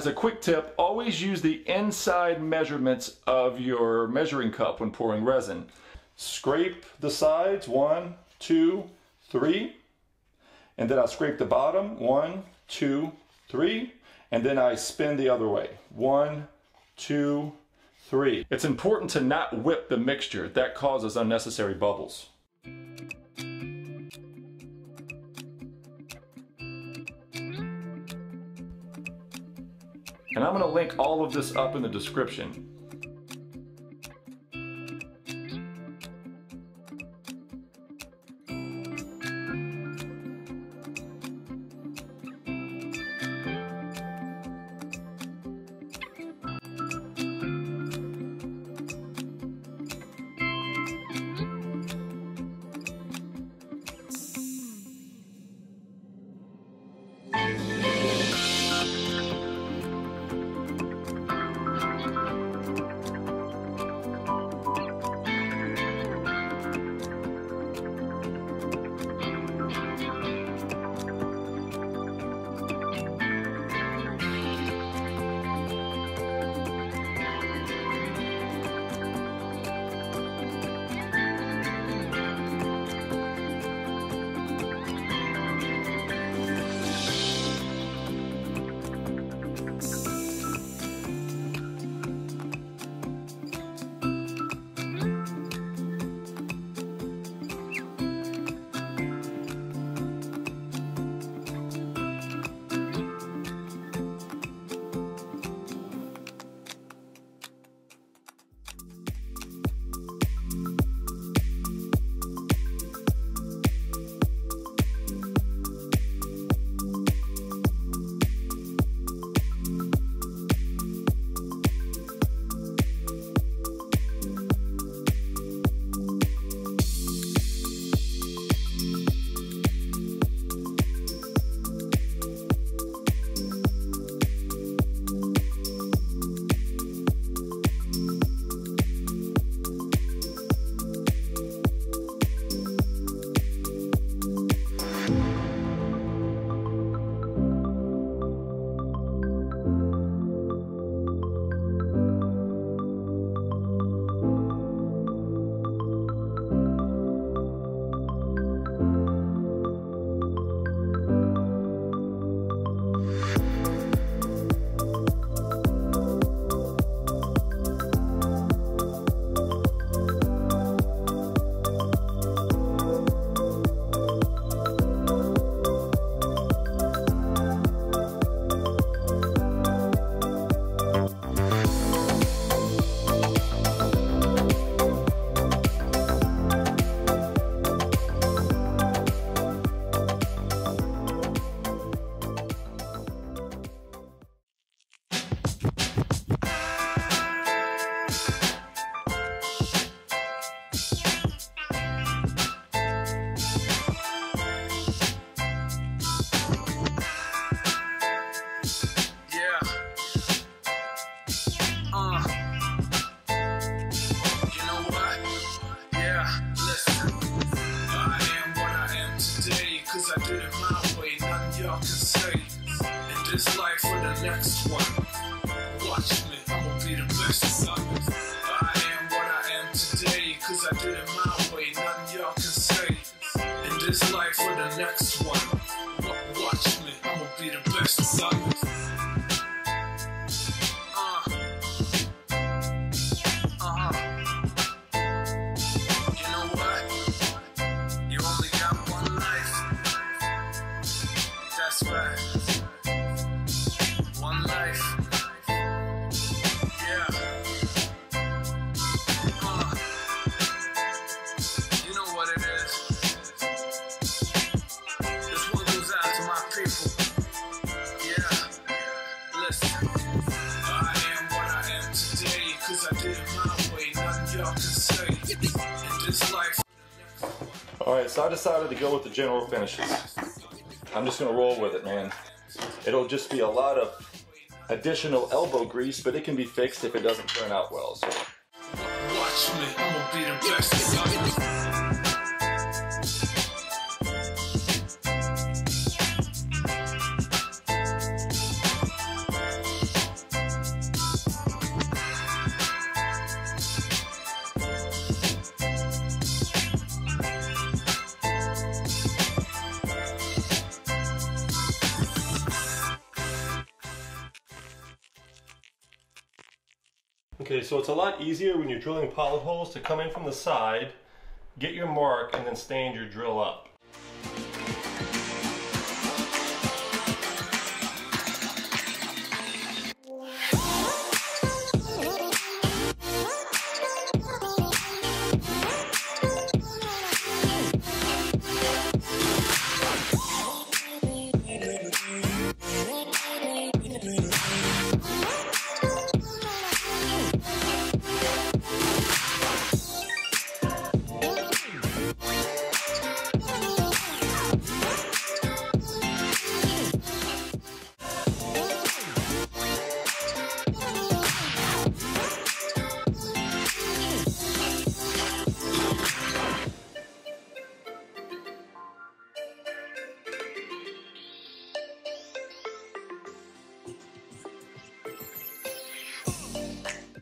as a quick tip, always use the inside measurements of your measuring cup when pouring resin. Scrape the sides, 1, 2, 3, and then I'll scrape the bottom, 1, 2, 3, and then I spin the other way, 1, 2, 3. It's important to not whip the mixture. That causes unnecessary bubbles. And I'm going to link all of this up in the description. this life for the next one. Watch me, I'ma be the best. I am what I am today, cause I did it my way, nothing y'all can say. In this life for the next one. Watch me, I'ma be the best. You know what? You only got one life. That's right. One life. Yeah. You know what it is. This one goes out to my people. Yeah. Listen. I am what I am today, cause I did it my way, nothing y'all can say. In this life. Alright, so I decided to go with the general finishes. I'm just gonna roll with it, man. It'll just be a lot of additional elbow grease, but it can be fixed if it doesn't turn out well. So. Watch me, I'ma be the best. Okay, so it's a lot easier when you're drilling pilot holes to come in from the side, get your mark, and then stand your drill up.